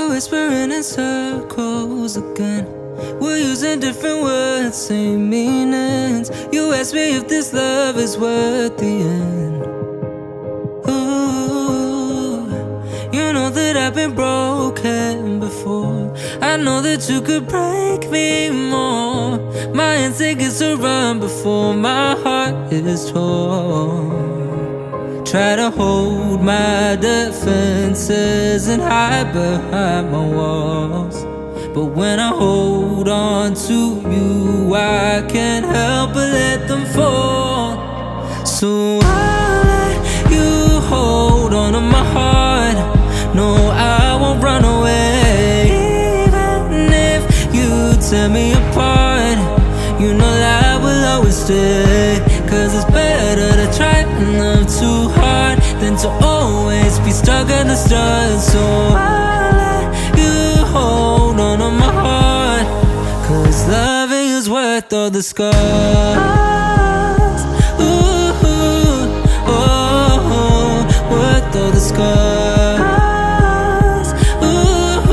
We're whispering in circles again. We're using different words, same meanings. You ask me if this love is worth the end. Ooh, you know that I've been broken before. I know that you could break me more. My instinct is to run before my heart is torn. Try to hold my defenses and hide behind my walls, but when I hold on to you, I can't help but let them fall. So I'll let you hold on to my heart. No, I won't run away, even if you tear me apart. You know that I will always stay, 'cause it's better to try and love too hard than to always be stuck at the start. So I'll let you hold on to my heart, 'cause loving is worth all the scars. Ooh, oh, worth all the scars. Ooh,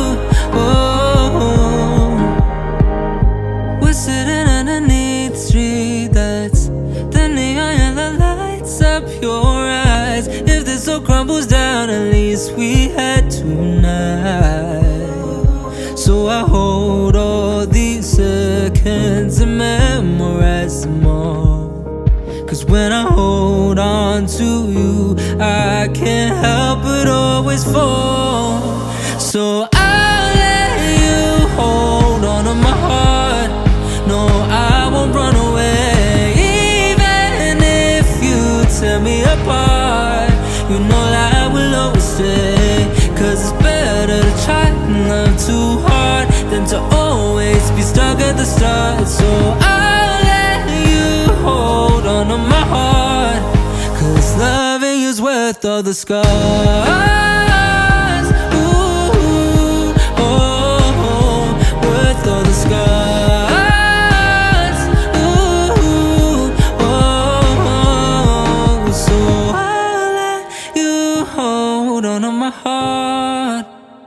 oh, we're sitting underneath street lights. The neon yellow lights up your eyes. If this all crumbles down, at least we had tonight. So I hold all these seconds and memorize them all, 'cause when I hold on to you, I can't help but always fall. So I'll let you hold on to my heart. No, I won't run away, even if you tear me apart. You know that I will always stay, 'cause it's better to try and love too hard than to always be stuck at the start. So I'll let you hold on to my heart, 'cause loving is worth all the scars. Ooh, oh, worth all the scars. Ooh, oh, so I'll let you hold on to my heart,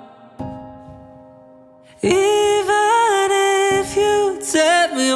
even if you tear me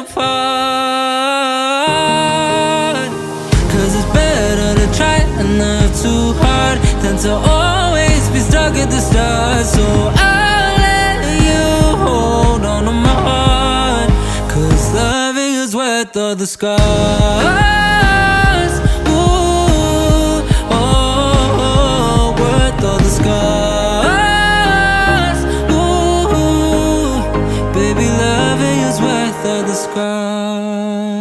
apart. 'Cause it's better to try and love too hard than to always be stuck at the start. So I'll let you hold on to my heart, 'cause loving is worth all the scars. Ooh, oh, worth all the scars. Ooh, baby, loving is worth all the scars.